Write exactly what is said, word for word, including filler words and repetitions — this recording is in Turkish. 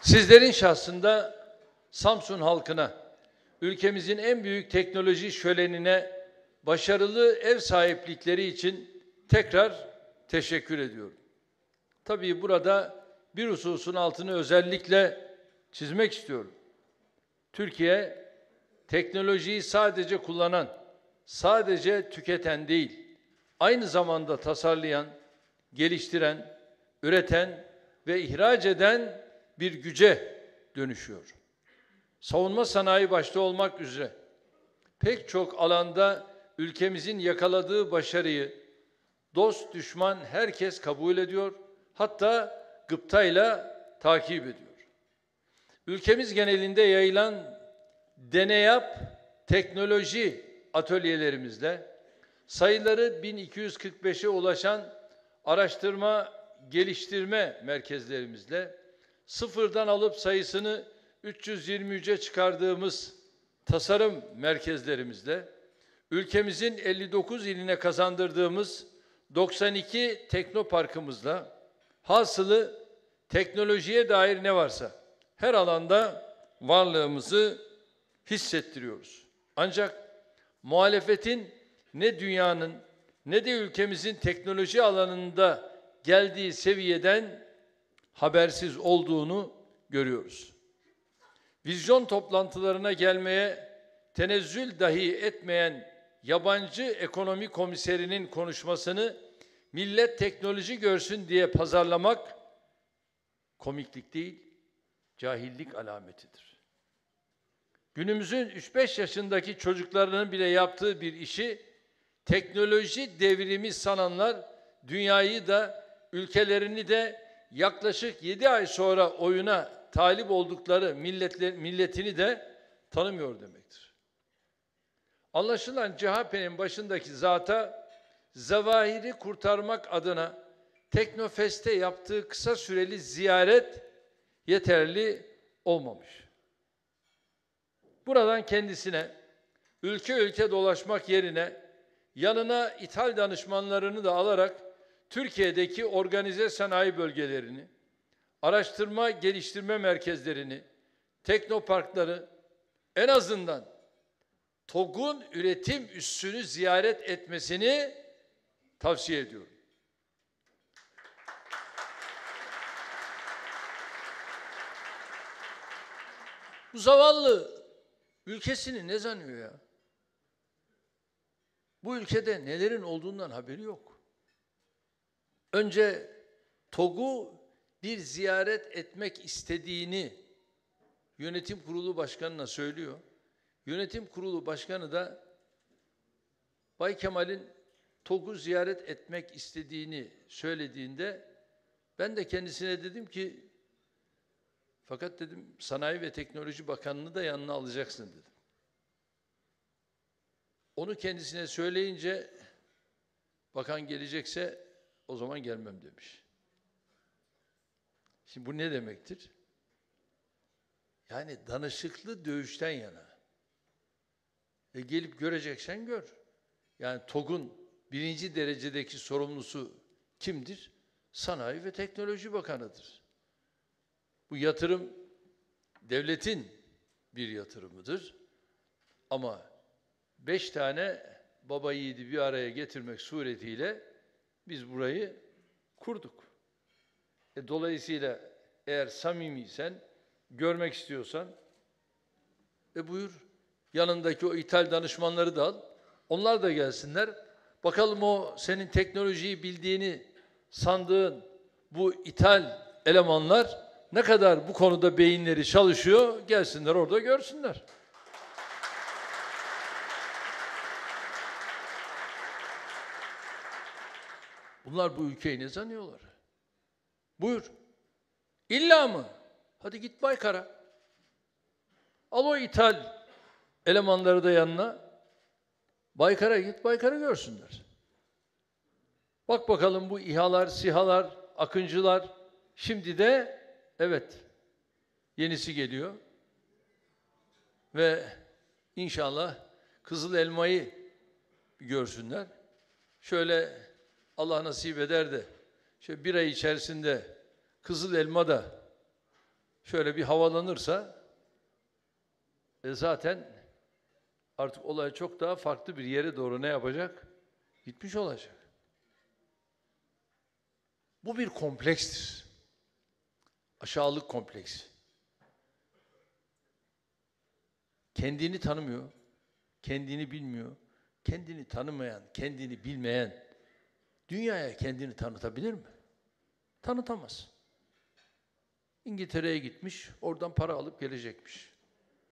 Sizlerin şahsında Samsun halkına, ülkemizin en büyük teknoloji şölenine başarılı ev sahiplikleri için tekrar teşekkür ediyorum. Tabii burada bir hususun altını özellikle çizmek istiyorum. Türkiye, teknolojiyi sadece kullanan, sadece tüketen değil, aynı zamanda tasarlayan, geliştiren, üreten ve ihraç eden bir güce dönüşüyor. Savunma sanayi başta olmak üzere pek çok alanda ülkemizin yakaladığı başarıyı dost düşman herkes kabul ediyor, hatta gıptayla takip ediyor. Ülkemiz genelinde yayılan deneyap teknoloji atölyelerimizde sayıları bin iki yüz kırk beşe ulaşan araştırma geliştirme merkezlerimizde sıfırdan alıp sayısını üç yüz yirmi üçe çıkardığımız tasarım merkezlerimizde ülkemizin elli dokuz iline kazandırdığımız doksan iki teknoparkımızda hasılı teknolojiye dair ne varsa her alanda varlığımızı hissettiriyoruz. Ancak muhalefetin ne dünyanın ne de ülkemizin teknoloji alanında geldiği seviyeden habersiz olduğunu görüyoruz. Vizyon toplantılarına gelmeye tenezzül dahi etmeyen yabancı ekonomi komiserinin konuşmasını millet teknoloji görsün diye pazarlamak komiklik değil, cahillik alametidir. Günümüzün üç beş yaşındaki çocuklarının bile yaptığı bir işi teknoloji devrimi sananlar dünyayı da ülkelerini de yaklaşık yedi ay sonra oyuna talip oldukları milletler, milletini de tanımıyor demektir. Anlaşılan C H P'nin başındaki zata zavahiri kurtarmak adına Teknofest'te yaptığı kısa süreli ziyaret yeterli olmamış. Buradan kendisine ülke ülke dolaşmak yerine yanına ithal danışmanlarını da alarak Türkiye'deki organize sanayi bölgelerini, araştırma geliştirme merkezlerini, teknoparkları, en azından TOG'un üretim üssünü ziyaret etmesini tavsiye ediyorum. Bu zavallı ülkesini ne zanıyor ya? Bu ülkede nelerin olduğundan haberi yok. Önce TOG'u bir ziyaret etmek istediğini yönetim kurulu başkanına söylüyor. Yönetim kurulu başkanı da Bay Kemal'in TOG'u ziyaret etmek istediğini söylediğinde ben de kendisine dedim ki fakat dedim Sanayi ve Teknoloji Bakanı'nı da yanına alacaksın dedim. Onu kendisine söyleyince bakan gelecekse o zaman gelmem demiş. Şimdi bu ne demektir? Yani danışıklı dövüşten yana. E gelip göreceksen gör. Yani TOG'un birinci derecedeki sorumlusu kimdir? Sanayi ve Teknoloji Bakanı'dır. Bu yatırım devletin bir yatırımıdır. Ama beş tane baba yiğidi bir araya getirmek suretiyle biz burayı kurduk. E, dolayısıyla eğer samimiysen, görmek istiyorsan e buyur yanındaki o ithal danışmanları da al. Onlar da gelsinler. Bakalım o senin teknolojiyi bildiğini sandığın bu ithal elemanlar ne kadar bu konuda beyinleri çalışıyor, gelsinler orada görsünler. Bunlar bu ülkeyi ne sanıyorlar? Buyur. İlla mı? Hadi git Baykar'a. Al o ithal elemanları da yanına. Baykar'a git, Baykar'ı görsünler. Bak bakalım bu İHA'lar, SİHA'lar, Akıncılar, şimdi de evet yenisi geliyor. Ve inşallah Kızıl Elma'yı görsünler. Şöyle Allah nasip eder de şöyle bir ay içerisinde Kızıl Elma da şöyle bir havalanırsa e zaten artık olay çok daha farklı bir yere doğru ne yapacak? Gitmiş olacak. Bu bir komplekstir. Aşağılık kompleksi. Kendini tanımıyor, kendini bilmiyor, kendini tanımayan, kendini bilmeyen dünyaya kendini tanıtabilir mi? Tanıtamaz. İngiltere'ye gitmiş, oradan para alıp gelecekmiş.